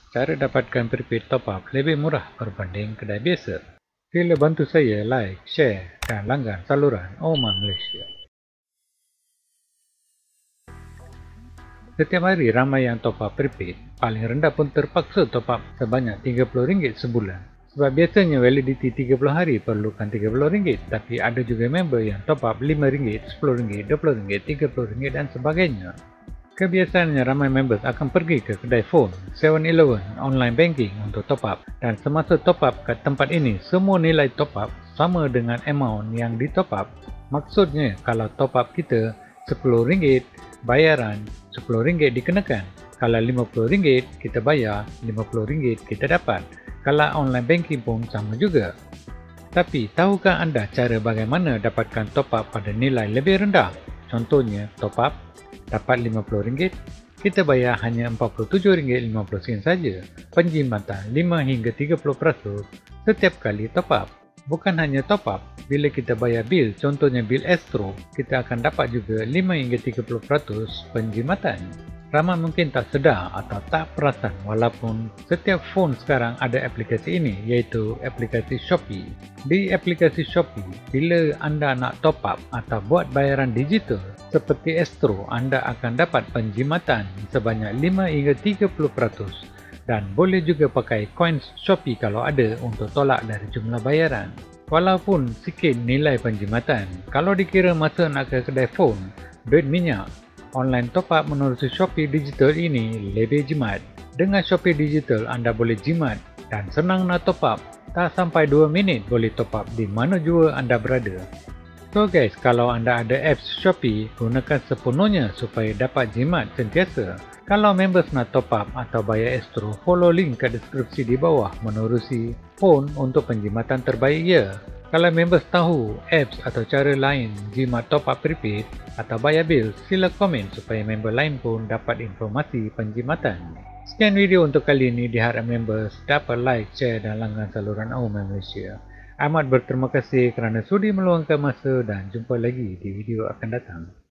Cara dapatkan prepaid top up lebih murah berbanding kedai biasa. Sila bantu saya like, share dan langgan saluran Oman Malaysia. Setiap hari ramai yang top up prepaid. Paling rendah pun terpaksa top up sebanyak RM30 sebulan. Sebab biasanya validity 30 hari perlukan RM30, tapi ada juga member yang top up RM5, RM10, RM20, RM30 dan sebagainya. Kebiasaannya ramai members akan pergi ke kedai phone, 7-Eleven, online banking untuk top up, dan semasa top up kat tempat ini semua nilai top up sama dengan amount yang di top up. Maksudnya kalau top up kita RM10, bayaran RM10 dikenakan. Kalau RM50 kita bayar, RM50 kita dapat. Kalau online banking pun sama juga. Tapi tahukah anda cara bagaimana dapatkan top up pada nilai lebih rendah? Contohnya top up dapat RM50, kita bayar hanya RM47.50 saja. Penjimatan 5 hingga 30% setiap kali top up. Bukan hanya top up, bila kita bayar bil, contohnya bil Astro, kita akan dapat juga 5 hingga 30% penjimatan. Ramai mungkin tak sedar atau tak perasan walaupun setiap phone sekarang ada aplikasi ini, iaitu aplikasi Shopee. Di aplikasi Shopee, bila anda nak top up atau buat bayaran digital seperti Astro, anda akan dapat penjimatan sebanyak 5 hingga 30% dan boleh juga pakai coins Shopee kalau ada untuk tolak dari jumlah bayaran. Walaupun sikit nilai penjimatan, kalau dikira masa nak ke kedai phone, duit minyak, online top up menerusi Shopee Digital ini lebih jimat. Dengan Shopee Digital anda boleh jimat dan senang nak top up. Tak sampai 2 minit boleh top up di mana jua anda berada. So guys, kalau anda ada apps Shopee, gunakan sepenuhnya supaya dapat jimat sentiasa. Kalau members nak top up atau bayar Astro, follow link kat deskripsi di bawah menerusi phone untuk penjimatan terbaik ya. Kalau members tahu apps atau cara lain jimat top up prepaid atau bayar bil, sila komen supaya member lain pun dapat informasi penjimatan. Sekian video untuk kali ini, diharap members dapat like, share dan langgan saluran Oman Malaysia. Amat berterima kasih kerana sudi meluangkan masa dan jumpa lagi di video akan datang.